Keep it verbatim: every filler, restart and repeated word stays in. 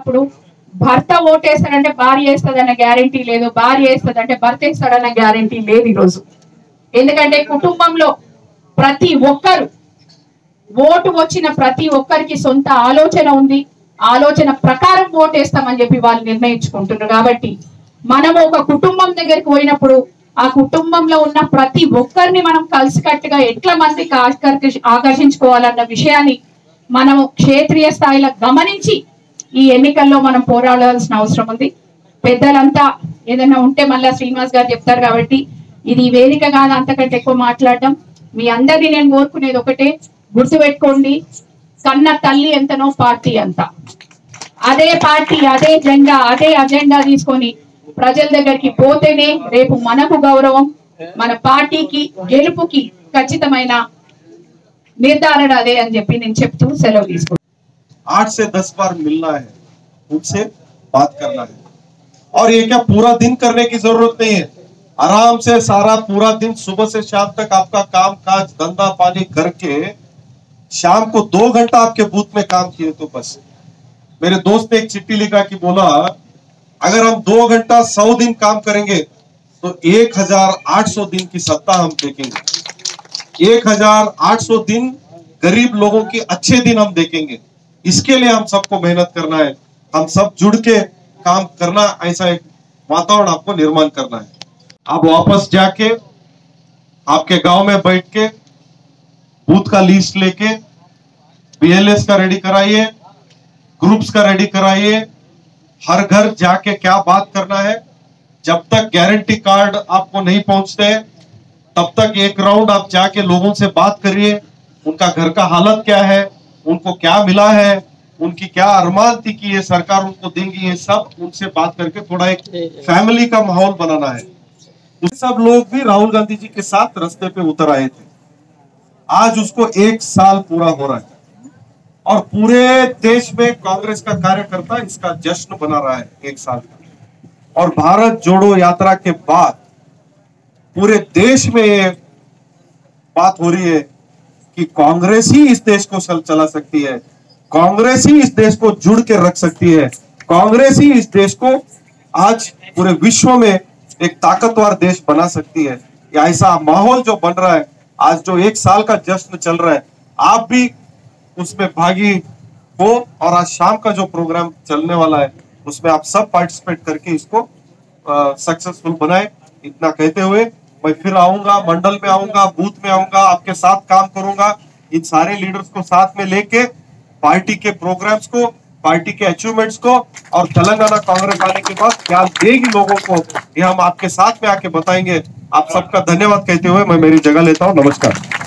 ఉన్నప్పుడు భర్త ఓటేస్తాడంటే భార్య వేస్తుందన్న గ్యారంటీ లేదు, భార్య వేస్తుందంటే భర్త వేస్తాడన్న గ్యారంటీ లేదు ఈరోజు. ఎందుకంటే కుటుంబంలో ప్రతి ఒక్కరు ఓటు వచ్చిన ప్రతి ఒక్కరికి సొంత ఆలోచన ఉంది, ఆలోచన ప్రకారం ఓటేస్తామని చెప్పి వాళ్ళు నిర్ణయించుకుంటున్నారు. కాబట్టి మనము ఒక కుటుంబం దగ్గరికి పోయినప్పుడు ఆ కుటుంబంలో ఉన్న ప్రతి ఒక్కరిని మనం కలిసికట్టుగా ఎట్లా మందికి ఆకర్షించుకోవాలన్న విషయాన్ని మనము క్షేత్రీయ స్థాయిలో గమనించి ఈ ఎన్నికల్లో మనం పోరాడాల్సిన అవసరం ఉంది. పెద్దలంతా ఏదైనా ఉంటే మళ్ళా శ్రీనివాస్ గారు చెప్తారు కాబట్టి ఇది వేదిక కాదు అంతకంటే ఎక్కువ మాట్లాడడం. మీ అందరినీ నేను కోరుకునేది ఒకటే, గుర్తుపెట్టుకోండి, కన్న తల్లి ఎంతనో పార్టీ అంత. అదే పార్టీ, అదే జెండా, అదే అజెండా తీసుకొని ప్రజల దగ్గరికి పోతేనే రేపు మనకు గౌరవం, మన పార్టీకి గెలుపుకి ఖచ్చితమైన నిర్ధారణ అదే అని చెప్పి నేను చెప్తూ సెలవు తీసుకుంటాను. आठ से दस बार मिलना है, उनसे बात करना है, और ये क्या पूरा दिन करने की जरूरत नहीं है। आराम से सारा पूरा दिन सुबह से शाम तक आपका काम काज धंधा पानी करके शाम को दो घंटा आपके बूथ में काम किए तो बस। मेरे दोस्त ने एक चिट्ठी लिखा कि बोला अगर हम दो घंटा सौ दिन काम करेंगे तो एक हजार आठ सौ दिन की सत्ता हम देखेंगे। एक हजार आठ सौ दिन गरीब लोगों के अच्छे दिन हम देखेंगे। इसके लिए हम सबको मेहनत करना है, हम सब जुड़ के काम करना, ऐसा एक वातावरण आपको निर्माण करना है। आप वापस जाके आपके गांव में बैठ के बूथ का लिस्ट लेके बीएलएस का रेडी कराइए, ग्रुप्स का रेडी कराइए, हर घर जाके क्या बात करना है। जब तक गारंटी कार्ड आपको नहीं पहुंचते तब तक एक राउंड आप जाके लोगों से बात करिए, उनका घर का हालत क्या है, उनको क्या मिला है, उनकी क्या अरमान थी कि ये सरकार उनको देंगी, ये सब उनसे बात करके थोड़ा एक फैमिली का माहौल बनाना है। सब लोग भी राहुल गांधी जी के साथ रास्ते पे उतर आए थे। आज उसको एक साल पूरा हो रहा है और पूरे देश में कांग्रेस का कार्यकर्ता इसका जश्न बना रहा है एक साल का। और भारत जोड़ो यात्रा के बाद पूरे देश में ये बात हो रही है कि कांग्रेस ही इस देश को चला सकती है, कांग्रेस ही इस देश को जुड़ के रख सकती है, कांग्रेस ही इस देश को आज पूरे विश्व में एक ताकतवर देश बना सकती है। ऐसा माहौल जो बन रहा है, आज जो एक साल का जश्न चल रहा है, आप भी उसमें भागी हो। और आज शाम का जो प्रोग्राम चलने वाला है उसमें आप सब पार्टिसिपेट करके इसको सक्सेसफुल बनाए। इतना कहते हुए मैं फिर आऊंगा, मंडल में आऊंगा, बूथ में आऊंगा, आपके साथ काम करूंगा। इन सारे लीडर्स को साथ में लेके पार्टी के प्रोग्राम्स को, पार्टी के अचीवमेंट्स को और तेलंगाना कांग्रेस आने के बाद क्या देगी लोगों को, ये हम आपके साथ में आके बताएंगे। आप सबका धन्यवाद कहते हुए मैं मेरी जगह लेता हूं। नमस्कार।